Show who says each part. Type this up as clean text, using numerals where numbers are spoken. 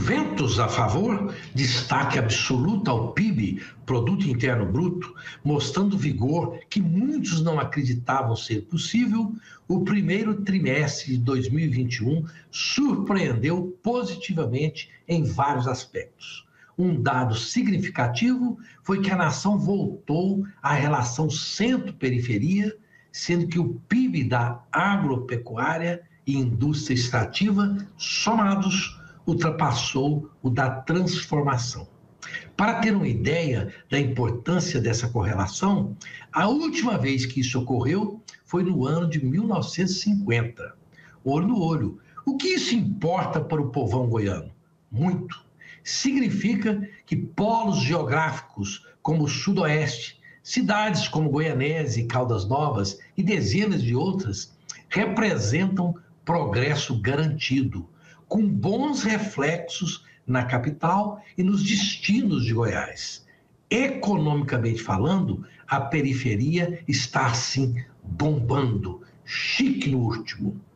Speaker 1: Ventos a favor, destaque absoluto ao PIB, Produto Interno Bruto, mostrando vigor que muitos não acreditavam ser possível. O primeiro trimestre de 2021 surpreendeu positivamente em vários aspectos. Um dado significativo foi que a nação voltou à relação centro-periferia, sendo que o PIB da agropecuária e indústria extrativa, somados, ultrapassou o da transformação. Para ter uma ideia da importância dessa correlação, a última vez que isso ocorreu foi no ano de 1950. Olho no olho. O que isso importa para o povão goiano? Muito. Significa que polos geográficos como o Sudoeste, cidades como Goianésia e Caldas Novas e dezenas de outras representam progresso garantido, com bons reflexos na capital e nos destinos de Goiás. Economicamente falando, a periferia está assim bombando, chique no último.